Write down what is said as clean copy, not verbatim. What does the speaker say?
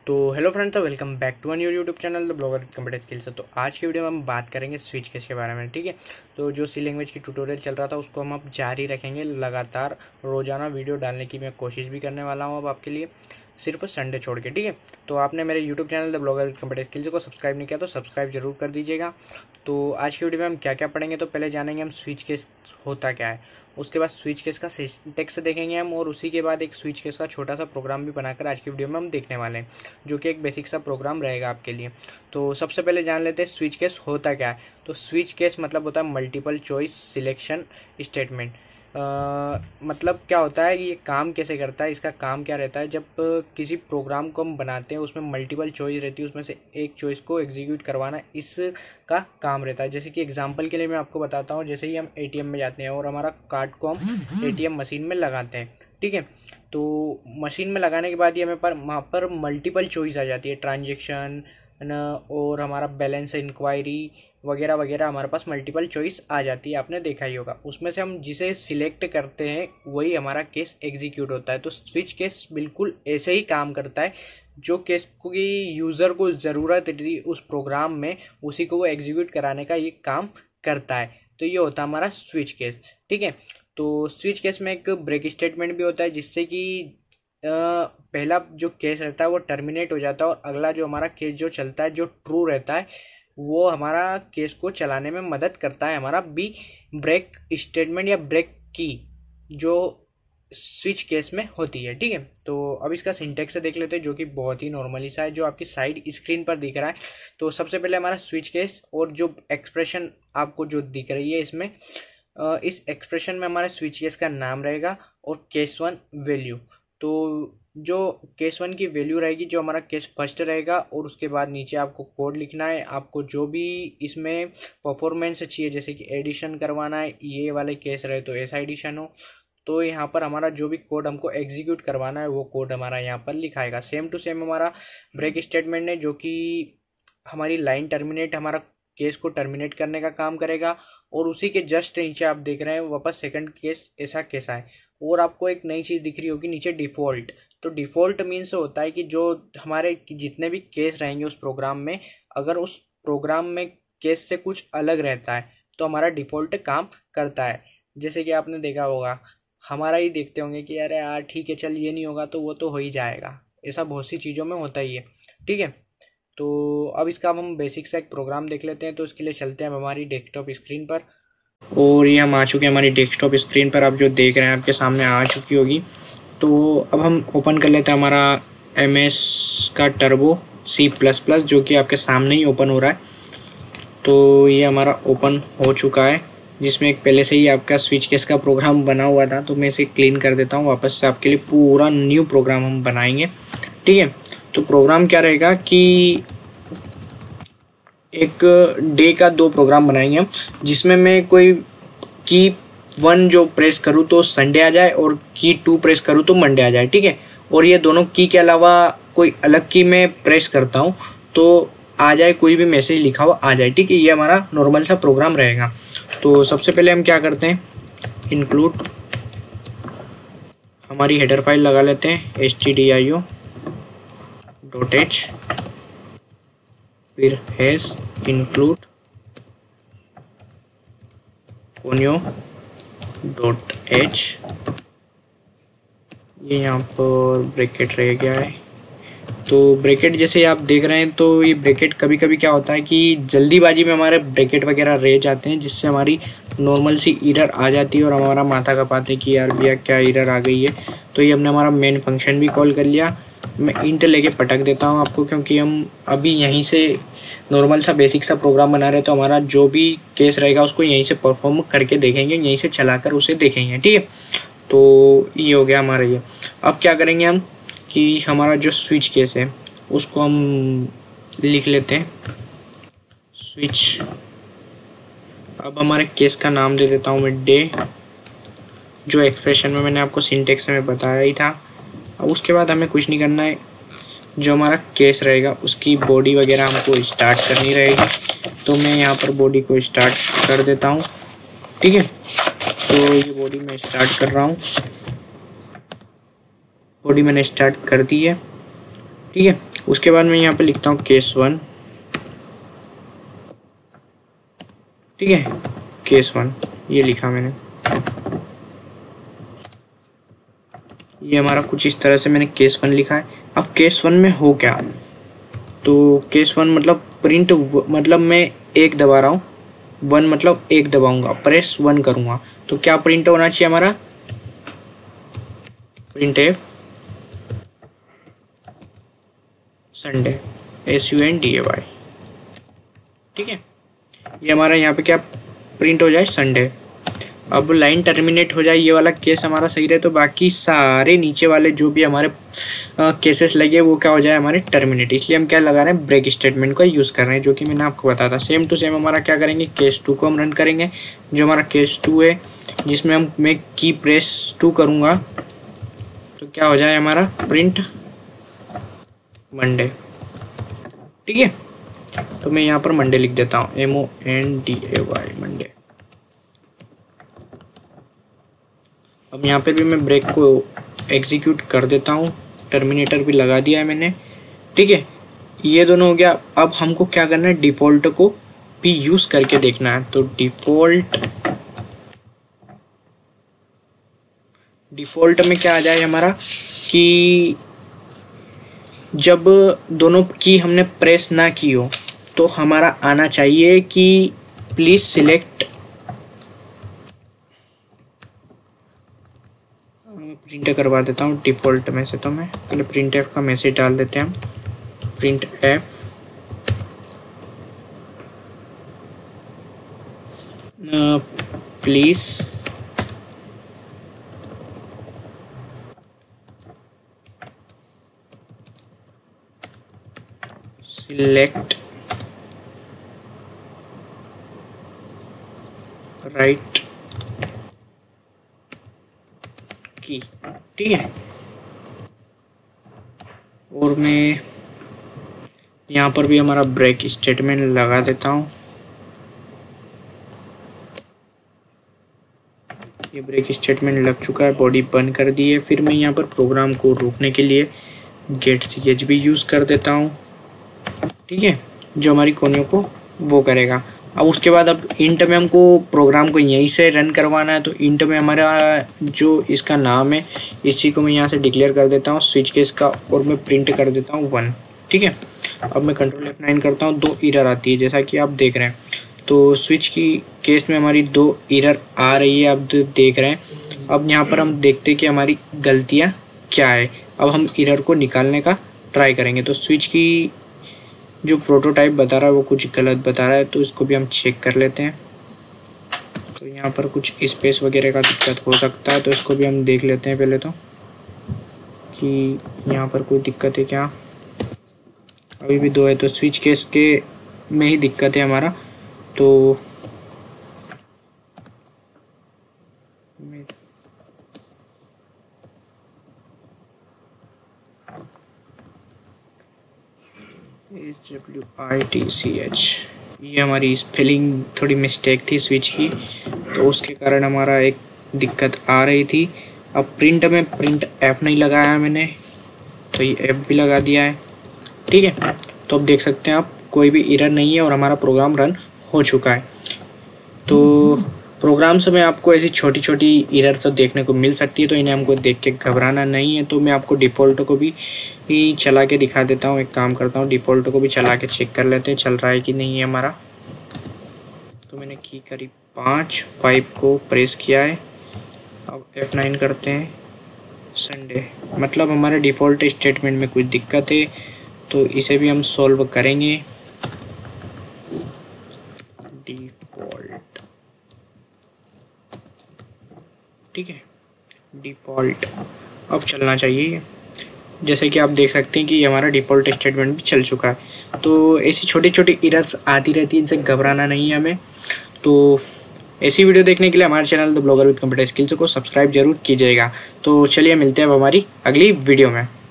तो hello friends, welcome back to new YouTube channel the blogger computer skills. तो आज की वीडियो में हम बात करेंगे स्विच केस के बारे में। ठीक है, तो जो सी लैंग्वेज की ट्यूटोरियल चल रहा था उसको हम अब जारी रखेंगे। लगातार रोजाना वीडियो डालने की मैं कोशिश भी करने वाला हूँ अब आपके लिए, सिर्फ संडे छोड़ के। ठीक है, तो आपने मेरे YouTube channel the blogger computer Skills को सब्सक्राइब नहीं किया तो सब्सक्राइब जरूर कर दीजिएगा। तो आज की वीडियो में हम क्या क्या पढ़ेंगे, तो पहले जानेंगे हम स्विच केस होता क्या है, उसके बाद स्विच केस का सिंटैक्स देखेंगे हम, और उसी के बाद एक स्विच केस का छोटा सा प्रोग्राम भी बनाकर आज की वीडियो में हम देखने वाले हैं, जो कि एक बेसिक सा प्रोग्राम रहेगा आपके लिए। तो सबसे पहले जान लेते हैं स्विच केस होता क्या है। तो स्विच केस मतलब होता है मल्टीपल चॉइस सिलेक्शन स्टेटमेंट। मतलब क्या होता है, ये काम कैसे करता है, इसका काम क्या रहता है। जब किसी प्रोग्राम को हम बनाते हैं उसमें मल्टीपल चॉइस रहती है, उसमें से एक चॉइस को एग्जीक्यूट करवाना इसका काम रहता है। जैसे कि एग्जांपल के लिए मैं आपको बताता हूँ, जैसे ही हम एटीएम में जाते हैं और हमारा कार्ड को हम एटीएम मशीन में लगाते हैं। ठीक है, तो मशीन में लगाने के बाद ही हमें वहाँ पर मल्टीपल चॉइस आ जाती है, ट्रांजेक्शन और हमारा बैलेंस इंक्वायरी वगैरह वगैरह, हमारे पास मल्टीपल चॉइस आ जाती है, आपने देखा ही होगा। उसमें से हम जिसे सिलेक्ट करते हैं वही हमारा केस एग्जीक्यूट होता है। तो स्विच केस बिल्कुल ऐसे ही काम करता है, जो केस की यूज़र को ज़रूरत थी उस प्रोग्राम में, उसी को वो एग्जीक्यूट कराने का ये काम करता है। तो ये होता है हमारा स्विच केस। ठीक है, तो स्विच केस में एक ब्रेक स्टेटमेंट भी होता है, जिससे कि पहला जो केस रहता है वो टर्मिनेट हो जाता है, और अगला जो हमारा केस जो चलता है जो ट्रू रहता है वो हमारा केस को चलाने में मदद करता है। हमारा बी ब्रेक स्टेटमेंट या ब्रेक की जो स्विच केस में होती है। ठीक है, तो अब इसका सिंटैक्स देख लेते हैं, जो कि बहुत ही नॉर्मली सा है, जो आपकी साइड स्क्रीन पर दिख रहा है। तो सबसे पहले हमारा स्विच केस और जो एक्सप्रेशन आपको जो दिख रही है इसमें, इस एक्सप्रेशन में हमारे स्विच केस का नाम रहेगा और केस वन वैल्यू। तो जो केस वन की वैल्यू रहेगी, जो हमारा केस फर्स्ट रहेगा, और उसके बाद नीचे आपको कोड लिखना है। आपको जो भी इसमें परफॉर्मेंस चाहिए, जैसे कि एडिशन करवाना है, ये वाले केस रहे तो ऐसा एडिशन हो, तो यहाँ पर हमारा जो भी कोड हमको एग्जीक्यूट करवाना है वो कोड हमारा यहाँ पर लिखाएगा। सेम टू सेम हमारा ब्रेक स्टेटमेंट है, जो कि हमारी लाइन टर्मिनेट, हमारा केस को टर्मिनेट करने का काम करेगा। और उसी के जस्ट नीचे आप देख रहे हैं वापस सेकंड केस ऐसा कैसा है। और आपको एक नई चीज़ दिख रही होगी नीचे, डिफ़ॉल्ट। तो डिफ़ॉल्ट मीन्स होता है कि जो हमारे जितने भी केस रहेंगे उस प्रोग्राम में, अगर उस प्रोग्राम में केस से कुछ अलग रहता है तो हमारा डिफ़ॉल्ट काम करता है। जैसे कि आपने देखा होगा, हमारा ही देखते होंगे कि अरे यार ठीक है चल, ये नहीं होगा तो वो तो हो ही जाएगा, ऐसा बहुत सी चीज़ों में होता ही है। ठीक है, तो अब इसका हम बेसिक सा एक प्रोग्राम देख लेते हैं। तो इसके लिए चलते हैं हम हमारी डेस्कटॉप स्क्रीन पर, और ये हम आ चुके हैं हमारी डेस्कटॉप स्क्रीन पर। आप जो देख रहे हैं आपके सामने आ चुकी होगी। तो अब हम ओपन कर लेते हैं हमारा MS का टर्बो C++, जो कि आपके सामने ही ओपन हो रहा है। तो ये हमारा ओपन हो चुका है, जिसमें एक पहले से ही आपका स्विच केस का प्रोग्राम बना हुआ था। तो मैं इसे क्लीन कर देता हूँ, वापस से आपके लिए पूरा न्यू प्रोग्राम हम बनाएंगे। ठीक है, तो प्रोग्राम क्या रहेगा कि एक डे का 2 प्रोग्राम बनाएंगे हम, जिसमें मैं कोई की 1 जो प्रेस करूँ तो संडे आ जाए, और की 2 प्रेस करूँ तो मंडे आ जाए। ठीक है, और ये दोनों की के अलावा कोई अलग की मैं प्रेस करता हूँ तो आ जाए, कोई भी मैसेज लिखा हुआ आ जाए। ठीक है, ये हमारा नॉर्मल सा प्रोग्राम रहेगा। तो सबसे पहले हम क्या करते हैं, इंक्लूड हमारी हेडर फाइल लगा लेते हैं stdio.h, फिर हैश इंक्लूड conio.h, ये यहाँ पर ब्रैकेट रह गया है। तो ब्रैकेट जैसे आप देख रहे हैं, तो ये ब्रैकेट कभी कभी क्या होता है कि जल्दीबाजी में हमारे ब्रैकेट वगैरह रह जाते हैं, जिससे हमारी नॉर्मल सी एरर आ जाती है और हमारा माथा कपाते हैं कि यार भैया क्या एरर आ गई है। तो ये हमने हमारा मेन फंक्शन भी कॉल कर लिया। मैं इंट लेके पटक देता हूँ आपको, क्योंकि हम अभी यहीं से नॉर्मल सा बेसिक सा प्रोग्राम बना रहे, तो हमारा जो भी केस रहेगा उसको यहीं से परफॉर्म करके देखेंगे, यहीं से चलाकर उसे देखेंगे। ठीक है, तो ये हो गया हमारा ये। अब क्या करेंगे हम कि हमारा जो स्विच केस है उसको हम लिख लेते हैं स्विच। अब हमारे केस का नाम दे देता हूँ मैं डे, जो एक्सप्रेशन में मैंने आपको सिंटेक्स में बताया ही था। अब उसके बाद हमें कुछ नहीं करना है, जो हमारा केस रहेगा उसकी बॉडी वगैरह हमको स्टार्ट करनी रहेगी। तो मैं यहाँ पर बॉडी को स्टार्ट कर देता हूँ। ठीक है, तो ये बॉडी मैं स्टार्ट कर रहा हूँ। बॉडी मैंने स्टार्ट कर दी है। ठीक है, उसके बाद मैं यहाँ पे लिखता हूँ केस 1, ठीक है, केस 1 ये लिखा मैंने। ये हमारा कुछ इस तरह से मैंने केस 1 लिखा है। अब केस 1 में हो क्या, तो केस 1 मतलब प्रिंट, मतलब मैं 1 दबा रहा हूँ, 1 मतलब 1 दबाऊंगा, प्रेस 1 करूँगा, तो क्या प्रिंट होना चाहिए हमारा, प्रिंट एफ संडे, SUNDAY, ठीक है। ये हमारा यहाँ पे क्या प्रिंट हो जाए, संडे। अब लाइन टर्मिनेट हो जाए, ये वाला केस हमारा सही रहे, तो बाकी सारे नीचे वाले जो भी हमारे केसेस लगे वो क्या हो जाए, हमारे टर्मिनेट। इसलिए हम क्या लगा रहे हैं, ब्रेक स्टेटमेंट का यूज़ कर रहे हैं, जो कि मैंने आपको बताया था। सेम टू सेम हमारा क्या करेंगे, केस 2 को हम रन करेंगे। जो हमारा केस 2 है, जिसमें मैं की प्रेस 2 करूँगा, तो क्या हो जाए हमारा प्रिंट मंडे, ठीक है। तो मैं यहाँ पर मंडे लिख देता हूँ, MONDAY, मंडे। अब यहाँ पे भी मैं ब्रेक को एग्जीक्यूट कर देता हूँ, टर्मिनेटर भी लगा दिया है मैंने, ठीक है। ये दोनों हो गया। अब हमको क्या करना है, डिफ़ॉल्ट को भी यूज़ करके देखना है। तो डिफ़ॉल्ट में क्या आ जाए हमारा, कि जब दोनों की हमने प्रेस ना की हो तो हमारा आना चाहिए कि प्लीज़ सिलेक्ट, प्रिंट करवा देता हूँ डिफ़ॉल्ट में से। तो मैं पहले प्रिंट एफ का मैसेज डाल देते हैं हम, print f please select right की, ठीक है। और मैं यहाँ पर भी हमारा ब्रेक स्टेटमेंट लगा देता हूँ। ये ब्रेक स्टेटमेंट लग चुका है, बॉडी बंद कर दी है। फिर मैं यहाँ पर प्रोग्राम को रोकने के लिए गेट CH भी यूज़ कर देता हूँ, ठीक है, जो हमारी कोनियों को वो करेगा। अब उसके बाद अब इंट में हमको प्रोग्राम को यहीं से रन करवाना है। तो इंट में हमारा जो इसका नाम है, इसी को मैं यहाँ से डिक्लेयर कर देता हूँ स्विच केस का, और मैं प्रिंट कर देता हूँ 1, ठीक है। अब मैं कंट्रोल F9 करता हूँ, 2 एरर आती है जैसा कि आप देख रहे हैं। तो स्विच की केस में हमारी 2 एरर आ रही है, आप देख रहे हैं। अब यहाँ पर हम देखते हैं कि हमारी गलतियाँ क्या है। अब हम एरर को निकालने का ट्राई करेंगे। तो स्विच की जो प्रोटोटाइप बता रहा है वो कुछ गलत बता रहा है, तो इसको भी हम चेक कर लेते हैं। तो यहाँ पर कुछ स्पेस वगैरह का दिक्कत हो सकता है, तो इसको भी हम देख लेते हैं पहले तो, कि यहाँ पर कोई दिक्कत है क्या। अभी भी 2 है, तो स्विच केस के में ही दिक्कत है हमारा। तो SWITCH, ये हमारी स्पेलिंग थोड़ी मिस्टेक थी स्विच की, तो उसके कारण हमारा एक दिक्कत आ रही थी। अब प्रिंट में प्रिंट F नहीं लगाया मैंने, तो ये F भी लगा दिया है, ठीक है। तो अब देख सकते हैं आप, कोई भी एरर नहीं है और हमारा प्रोग्राम रन हो चुका है। तो प्रोग्राम्स में आपको ऐसी छोटी छोटी एरर तो देखने को मिल सकती है, तो इन्हें हमको देख के घबराना नहीं है। तो मैं आपको डिफ़ॉल्ट को भी चला के दिखा देता हूँ। एक काम करता हूँ, डिफ़ॉल्ट को भी चला के चेक कर लेते हैं चल रहा है कि नहीं है हमारा। तो मैंने की करीब 5 को प्रेस किया है। अब F9 करते हैं, संडे, मतलब हमारे डिफ़ॉल्ट स्टेटमेंट में कुछ दिक्कत है, तो इसे भी हम सॉल्व करेंगे। डिफ़ॉल्ट, ठीक है, डिफ़ॉल्ट अब चलना चाहिए। जैसे कि आप देख सकते हैं कि हमारा डिफ़ॉल्ट स्टेटमेंट भी चल चुका है। तो ऐसी छोटी छोटी एरर्स आती रहती हैं, इनसे घबराना नहीं है हमें। तो ऐसी वीडियो देखने के लिए हमारे channel the Blogger with Computer Skills को सब्सक्राइब जरूर कीजिएगा। तो चलिए मिलते हैं अब हमारी अगली वीडियो में।